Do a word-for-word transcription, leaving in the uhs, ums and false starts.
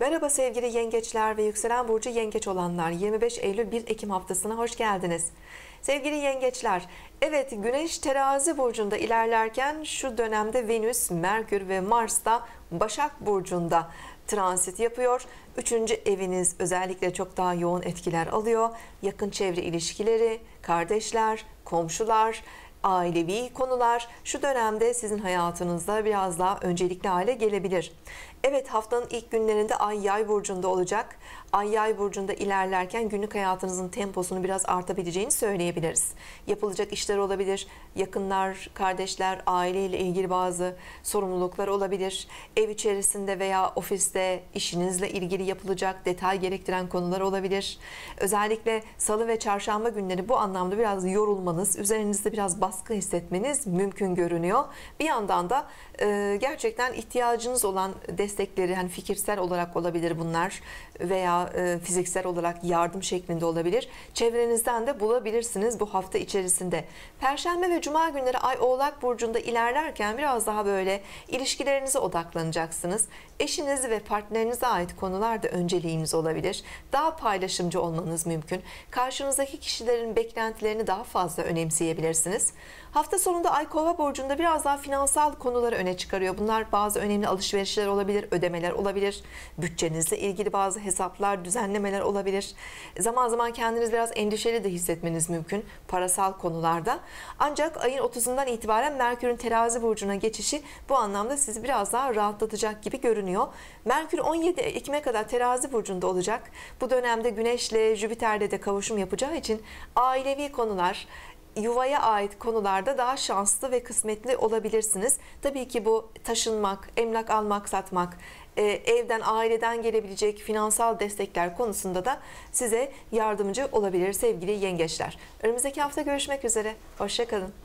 Merhaba sevgili yengeçler ve yükselen burcu yengeç olanlar. yirmi beş Eylül bir Ekim haftasına hoş geldiniz. Sevgili yengeçler, evet Güneş terazi burcunda ilerlerken şu dönemde Venüs, Merkür ve Mars da Başak burcunda transit yapıyor. Üçüncü eviniz özellikle çok daha yoğun etkiler alıyor. Yakın çevre ilişkileri, kardeşler, komşular, ailevi konular şu dönemde sizin hayatınızda biraz daha öncelikli hale gelebilir. Evet, haftanın ilk günlerinde Ay Yay burcunda olacak. Ay Yay burcunda ilerlerken günlük hayatınızın temposunu biraz artabileceğini söyleyebiliriz. Yapılacak işler olabilir, yakınlar, kardeşler, aileyle ilgili bazı sorumluluklar olabilir. Ev içerisinde veya ofiste işinizle ilgili yapılacak detay gerektiren konular olabilir. Özellikle salı ve çarşamba günleri bu anlamda biraz yorulmanız, üzerinizde biraz baskı hissetmeniz mümkün görünüyor. Bir yandan da e, gerçekten ihtiyacınız olan destekleri, hani fikirsel olarak olabilir bunlar veya e, fiziksel olarak yardım şeklinde olabilir. Çevrenizden de bulabilirsiniz bu hafta içerisinde. Perşembe ve Cuma günleri Ay Oğlak burcunda ilerlerken biraz daha böyle ilişkilerinize odaklanacaksınız. Eşiniz ve partnerinize ait konularda önceliğiniz olabilir. Daha paylaşımcı olmanız mümkün. Karşınızdaki kişilerin beklentilerini daha fazla önemseyebilirsiniz. Hafta sonunda Ay Kova burcunda biraz daha finansal konuları öne çıkarıyor. Bunlar bazı önemli alışverişler olabilir, ödemeler olabilir, bütçenizle ilgili bazı hesaplar, düzenlemeler olabilir. Zaman zaman kendiniz biraz endişeli de hissetmeniz mümkün parasal konularda. Ancak ayın otuzundan itibaren Merkür'ün terazi burcuna geçişi bu anlamda sizi biraz daha rahatlatacak gibi görünüyor. Merkür on yedi Ekim'e kadar terazi burcunda olacak. Bu dönemde Güneş'le, Jüpiter'le de kavuşum yapacağı için ailevi konular, yuvaya ait konularda daha şanslı ve kısmetli olabilirsiniz. Tabii ki bu taşınmak, emlak almak, satmak, evden, aileden gelebilecek finansal destekler konusunda da size yardımcı olabilir sevgili yengeçler. Önümüzdeki hafta görüşmek üzere. Hoşça kalın.